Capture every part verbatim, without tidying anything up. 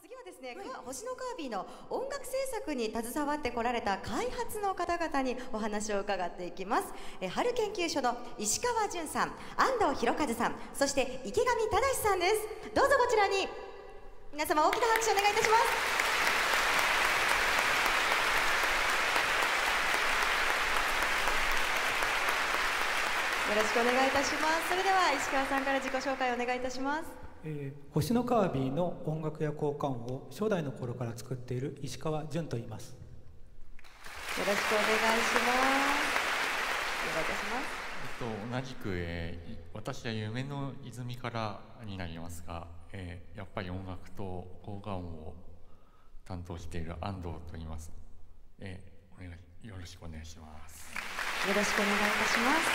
次はですね、はい、星のカービィの音楽制作に携わってこられた開発の方々にお話を伺っていきます。え春研究所の石川淳さん、安藤博和さん、そして池上忠さんです。どうぞこちらに皆様大きな拍手をお願いいたします。よろしくお願いいたします。それでは石川さんから自己紹介をお願いいたします。 えー、星のカービィの音楽や効果音を初代の頃から作っている石川淳と言います。よろしくお願いします。お願いいたします。 えっと、同じく、えー、私は夢の泉からになりますが、えー、やっぱり音楽と効果音を担当している安藤と言います。えー、お願いよろしくお願いします。 よろしくお願いいたします。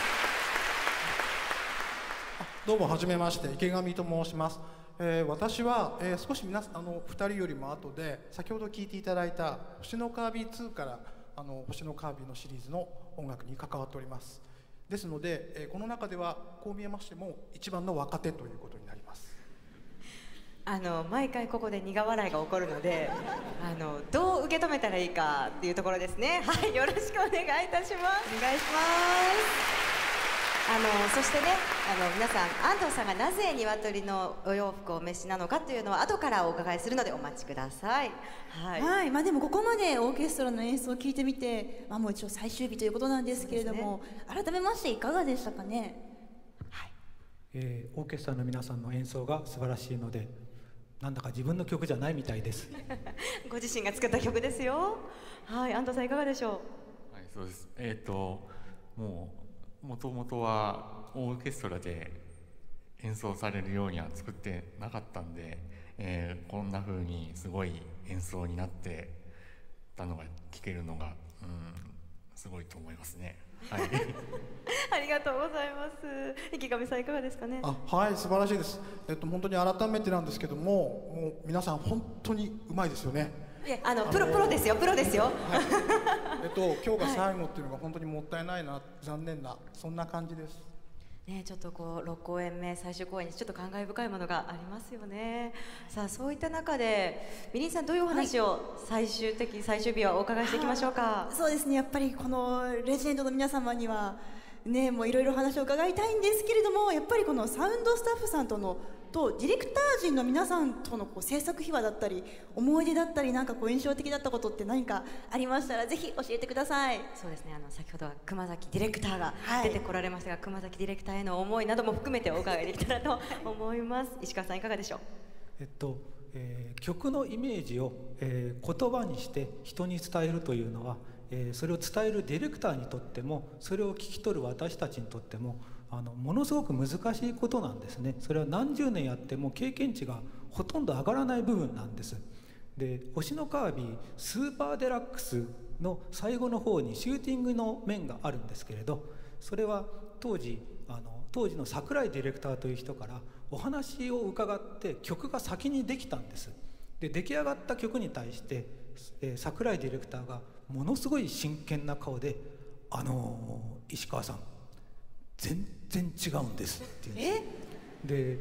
どうもはじめまして、池上と申します。えー、私は、えー、少し皆さんあのふたりよりも後で先ほど聴いていただいた「星のカービィツー」からあの星のカービィのシリーズの音楽に関わっております。ですので、えー、この中ではこう見えましても一番の若手ということになります。 あの毎回ここで苦笑いが起こるのであのどう受け止めたらいいかっていうところですね。はい、よろしくお願いいたします。お願いします。あのそしてね、あの皆さん、安藤さんがなぜ鶏のお洋服をお召しなのかというのは後からお伺いするのでお待ちください。はい、 はい、まあでもここまでオーケストラの演奏を聞いてみて、まあもう一応最終日ということなんですけれども、ね、改めましていかがでしたかね。 はい、えー、オーケストラの皆さんの演奏が素晴らしいので、なんだか自分の曲じゃないみたいです。 ご自身が作った曲ですよ。はい、安藤さんいかがでしょう。はい、そうです。えっ、ー、ともう。もともとはオーケストラで演奏されるようには作ってなかったんで、えー、こんな風にすごい演奏になってたのが聴けるのが、うん、すごいと思いますね。はい、 ありがとうございます。池上さんいかがですかね。 あ、はい、素晴らしいです。えっと本当に改めてなんですけども、もう皆さん本当にうまいですよね。 いや、あのプロプロですよ、プロですよ。はい、 えっと今日が最後っていうのが本当にもったいないな、残念なそんな感じです。 ね、ちょっとこうろっこうえんめ最終公演にちょっと感慨深いものがありますよね。さあそういった中でみりんさん、どういうお話を最終的、はい、最終日はお伺いしていきましょうか。 そうですね、やっぱりこのレジェンドの皆様にはね、もういろいろ話を伺いたいんですけれども、やっぱりこのサウンドスタッフさんとのとディレクター陣の皆さんとのこう制作秘話だったり思い出だったり、なんかこう印象的だったことって何かありましたらぜひ教えてください。 そうですね、あの先ほどは熊崎ディレクターが出てこられましたが、はい、熊崎ディレクターへの思いなども含めてお伺いできたらと思います。石川さんいかがでしょう。 えっとえー、曲のイメージを、えー、言葉にして人に伝えるというのは、えー、それを伝えるディレクターにとってもそれを聞き取る私たちにとってもあのものすごく難しいことなんですね。それは何十年やっても経験値がほとんど上がらない部分なんです。で、星のカービィスーパーデラックスの最後の方にシューティングの面があるんですけれど、それは当時あの当時の櫻井ディレクターという人からお話を伺って曲が先にできたんです。で、出来上がった曲に対して、えー、櫻井ディレクターがものすごい真剣な顔で「あのー、石川さん全然違うんです」って言うんです。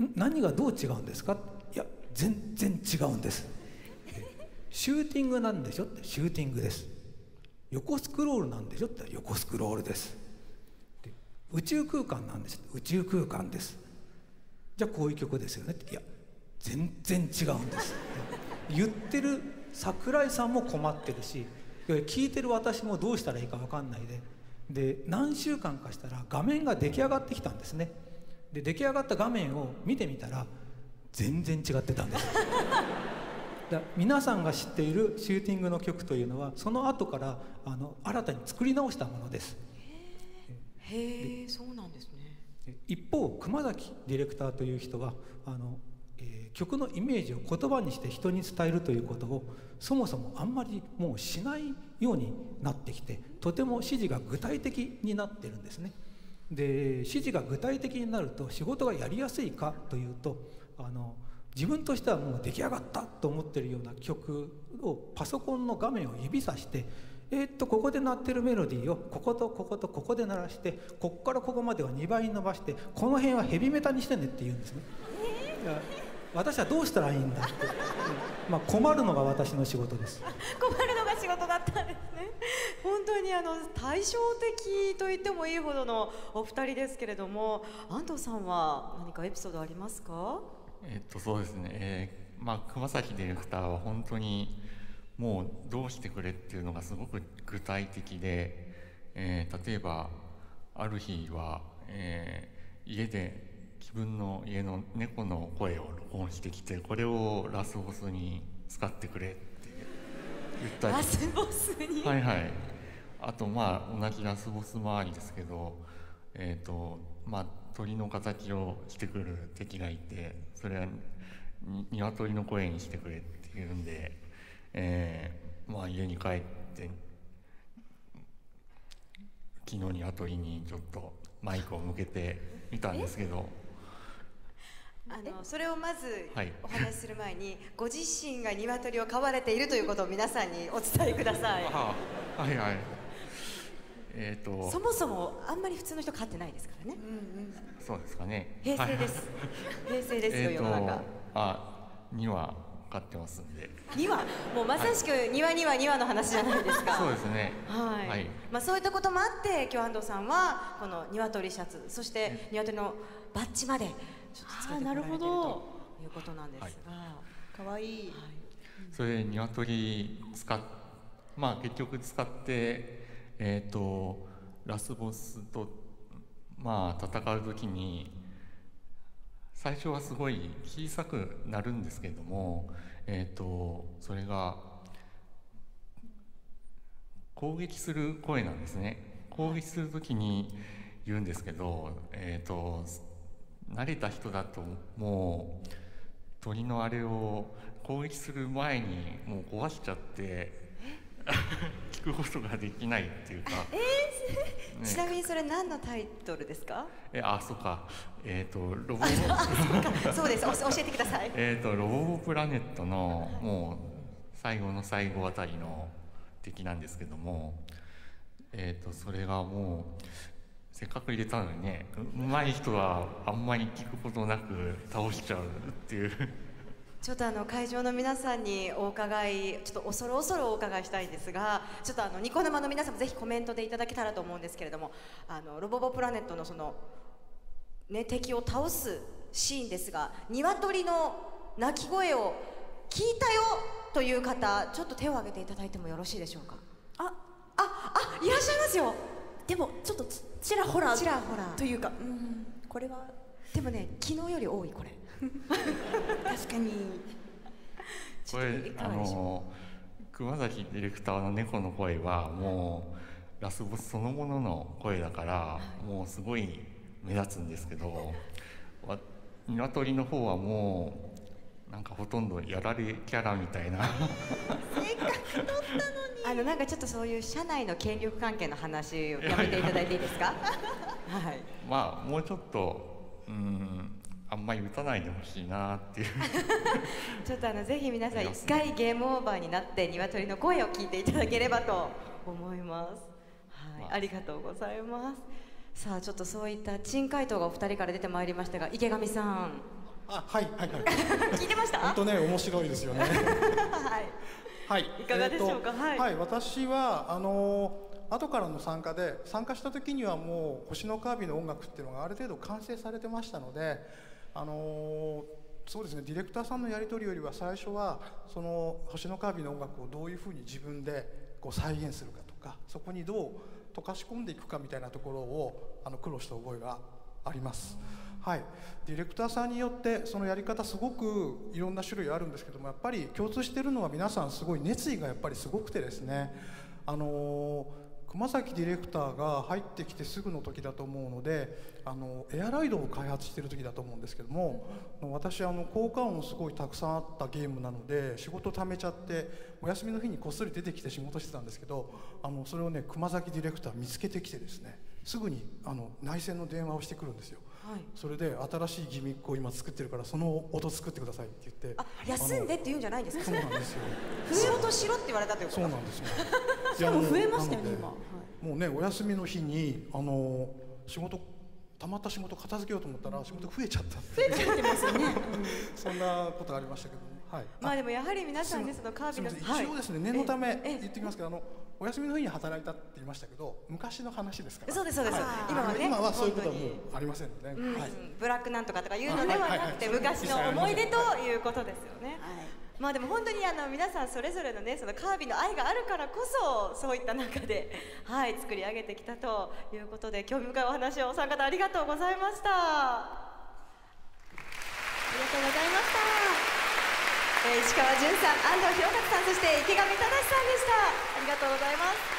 で、何がどう違うんですか。いや全然違うんです。シューティングなんでしょって、シューティングです。横スクロールなんでしょって横スクロールです。で、宇宙空間なんでしょって宇宙空間です。じゃあこういう曲ですよねって、いや全然違うんですって言ってる櫻井さんも困ってるし、聞いてる私もどうしたらいいか分かんないで、で何週間かしたら画面が出来上がってきたんですね。で出来上がった画面を見てみたら全然違ってたんです。だ皆さんが知っているシューティングの曲というのはその後からあの新たに作り直したものです。 へえ、そうなんですね。 一方熊崎ディレクターという人はあの、えー、曲のイメージを言葉にして人に伝えるということをそもそもあんまりもうしないようになってきて、とても指示が具体的になってるんですね。で指示が具体的になると仕事がやりやすいかというと、あの自分としてはもう出来上がったと思ってるような曲をパソコンの画面を指さして「えー、っとここで鳴ってるメロディーをこことこことここで鳴らして、ここからここまではにばいに伸ばして、この辺はヘビメタにしてね」って言うんですね。いや私はどうしたらいいんだって。 まあ、困るのが私の仕事です。 困るのが仕事だったんですね。本当にあの対照的と言ってもいいほどのお二人ですけれども、安藤さんは何かエピソードありますか？ えっとそうですね、えーまあ、熊崎ディレクターは本当にもうどうしてくれっていうのがすごく具体的で、えー、例えばある日は、えー、家で自分の家の猫の声を録音してきて、これをラスボスに使ってくれって言ったり、 ラスボスに、 はいはい、あとまあ同じラスボス周りですけど、えーとまあ、鳥の形をしてくる敵がいて、それはに鶏の声にしてくれっていうんで、えーまあ、家に帰って昨日鶏にちょっとマイクを向けてみたんですけど、 あのそれをまずはいお話しする前に、ご自身が鶏を飼われているということを皆さんにお伝えください。 ああはいはい、えっ、ー、とそもそもあんまり普通の人飼ってないですからね。 そうですかね、 平成です、はい、平成ですよ、 えー、 世の中。 あには飼ってますんで。 にわもうまさしく庭にはにわの話じゃないですか。 そうですね、 はい、はい、まあ、そういったこともあって今日安藤さんはこの鶏シャツ、そして鶏のバッジまでちょっとつけてこられているということなんですが、 かわいい、はい、 それで鶏使っまあ結局使ってえっ、ー、とラスボスとまあ戦う時に最初はすごい小さくなるんですけれども、えー、とそれが攻撃する声なんですね。攻撃する時に言うんですけど、えー、と慣れた人だともう鳥のあれを攻撃する前にもう壊しちゃって聞くことができないっていうか、 えーね、ちなみにそれ何のタイトルですか？ えあそうかえっ、ー、とロボそうです教えてください。 えっとロボプラネットのもう最後の最後あたりの敵なんですけども、えっ、ー、とそれがもうせっかく入れたのにね、うまい人はあんまり聞くことなく倒しちゃうっていうちょっとあの会場の皆さんにお伺い、ちょっと恐る恐るお伺いしたいんですが、ちょっとあのニコ生の皆さんもぜひコメントでいただけたらと思うんですけれども、あのロボボプラネットのその、ね、敵を倒すシーンですが、鶏の鳴き声を聞いたよという方、ちょっと手を挙げていただいてもよろしいでしょうか？あ、あ、あ、いらっしゃいますよ。 でもちょっとちらほらちらほらというか、うん、これはでもね、昨日より多いこれ。 確かに。 これあの熊崎ディレクターの猫の声はもうラスボスそのものの声だから、はい、もうすごい目立つんですけど、鶏の方はもうなんかほとんどやられキャラみたいな。 せっかく撮ったのに。 あのなんかちょっとそういう社内の権力関係の話をやめていただいていいですか？はい。 まあもうちょっとうん。あんまり打たないでほしいなっていうちょっとあのぜひ皆さん一回ゲームオーバーになって鶏の声を聞いていただければと思います。はい、まあ、ありがとうございます。さあちょっとそういった珍回答がお二人から出てまいりましたが、池上さん。 あ、はいはいはい。 聞いてました？ 本当ね面白いですよね。はい。はい。 いかがでしょうか。 えー、 はい。 はい、私はあのー。後からの参加で参加した時にはもう星のカービィの音楽っていうのがある程度完成されてましたので、あのー、そうですね、ディレクターさんのやり取りよりは最初はその星のカービィの音楽をどういうふうに自分でこう再現するかとか、そこにどう溶かし込んでいくかみたいなところをあの苦労した覚えがあります。はい、ディレクターさんによってそのやり方すごくいろんな種類あるんですけども、やっぱり共通しているのは皆さんすごい熱意がやっぱりすごくてですね、あのー熊崎ディレクターが入ってきてすぐの時だと思うので、あのエアライドを開発している時だと思うんですけども、私あの効果音すごいたくさんあったゲームなので仕事貯めちゃってお休みの日にこっそり出てきて仕事してたんですけど、あのそれをね熊崎ディレクター見つけてきてですね、すぐにあの内線の電話をしてくるんですよ。はい、それで新しいギミックを今作ってるからその音作ってくださいって言って、 あ、休んでって言うんじゃないんですか？ そうなんですよ。 仕事しろって言われたということ。 そうなんですよ。 しかも増えましたよね今。はい、 もうねお休みの日にあの仕事たまった仕事片付けようと思ったら仕事増えちゃったって増えちゃってますよね。 そんなことがありましたけども、 はい、 まあでもやはり皆さんね、そのカービィの、 一応ですね、念のためええ言ってきますけど、あのお休みの日に働いたって言いましたけど、昔の話ですから。 そうですそうです、 はい、 今はね、 今はそういうことはも本うありませんので、 うんはい、 ブラックなんとかとかいうのではなくて、 はいはいはい昔の思い出ということですよね。 はい、 まあでも本当にあの皆さんそれぞれのね、そのカービィの愛があるからこそ、そういった中で、はい、作り上げてきたということで、興味深いお話をお三方ありがとうございました。 ありがとうございました。 えー石川純さん、安藤弘和さん、そして池上忠さんでした。ありがとうございます。